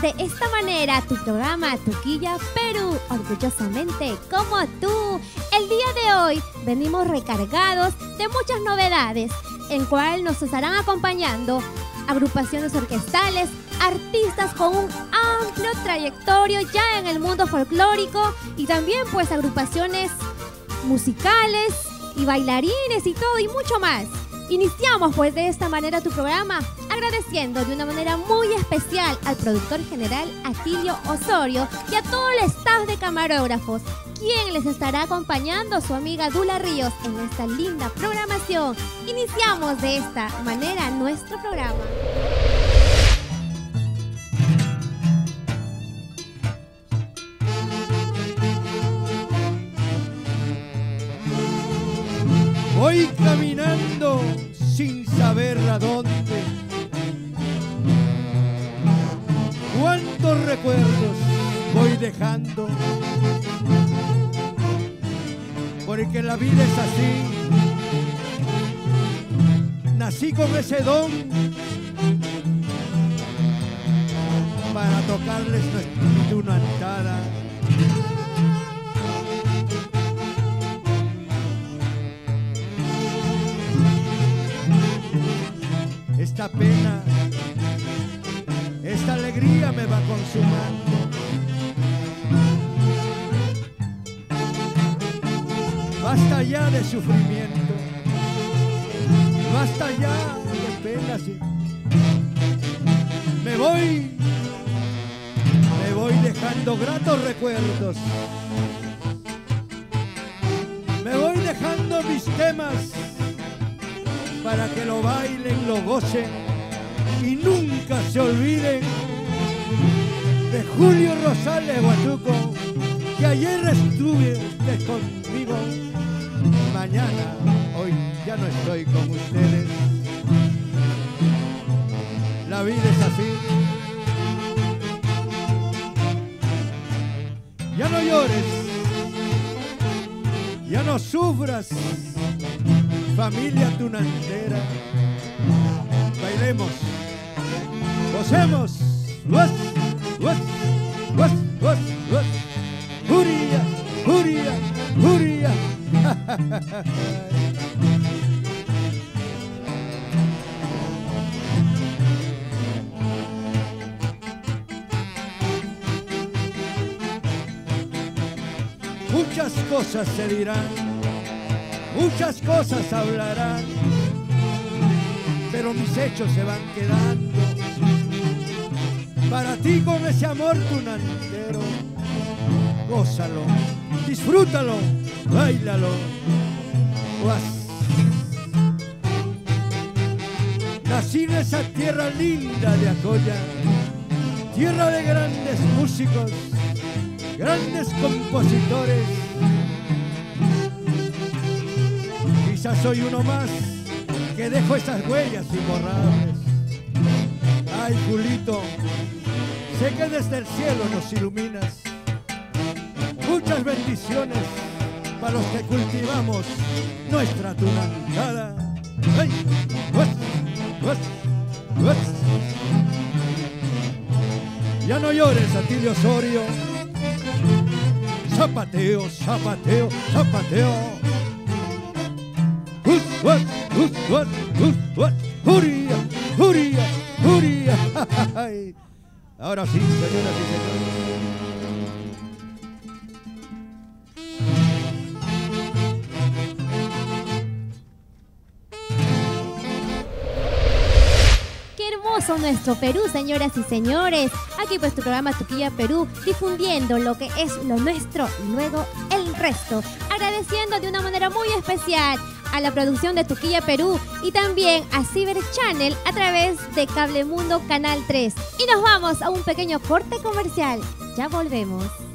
de esta manera tu programa Tuquilla Perú, orgullosamente como tú. El día de hoy venimos recargados de muchas novedades, en cual nos estarán acompañando agrupaciones orquestales, artistas con un amplio trayectorio ya en el mundo folclórico y también pues agrupaciones musicales y bailarines y todo y mucho más. Iniciamos pues de esta manera tu programa agradeciendo de una manera muy especial al productor general Atilio Osorio y a todo el staff de camarógrafos, quien les estará acompañando su amiga Dula Ríos en esta linda programación. Iniciamos de esta manera nuestro programa. Voy caminando sin saber a dónde. Cuántos recuerdos voy dejando. Porque la vida es así. Nací con ese don para tocarles una antada. Esta pena, esta alegría me va consumando. Basta ya de sufrimiento, basta ya de penas. Me voy dejando gratos recuerdos. Me voy dejando mis temas para que lo bailen, lo gocen y nunca se olviden de Julio Rosales Huatuco, que ayer estuve conmigo, mañana, hoy ya no estoy con ustedes. La vida es así. Ya no llores, ya no sufras, familia tunantera. Bailemos, gocemos, was, was, was, was, was. Juria, juria, juria. Muchas cosas se dirán, muchas cosas hablarán, pero mis hechos se van quedando. Para ti con ese amor tunantero, gózalo, disfrútalo, báilalo. Guas. Nací en esa tierra linda de Acoya, tierra de grandes músicos, grandes compositores. Quizás soy uno más que dejo esas huellas imborrables. Ay, Julito, sé que desde el cielo nos iluminas. Muchas bendiciones para los que cultivamos nuestra tunantada. Ay, pues, pues, pues. Ya no llores, Atilio Osorio. Zapateo, zapateo, zapateo. Juria, juria, juria. Ahora sí, señoras y señores. Nuestro Perú, señoras y señores. Aquí pues tu programa Tuquilla Perú, difundiendo lo que es lo nuestro y luego el resto. Agradeciendo de una manera muy especial a la producción de Tuquilla Perú y también a Ciber Channel a través de Cable Mundo Canal 3. Y nos vamos a un pequeño corte comercial. Ya volvemos.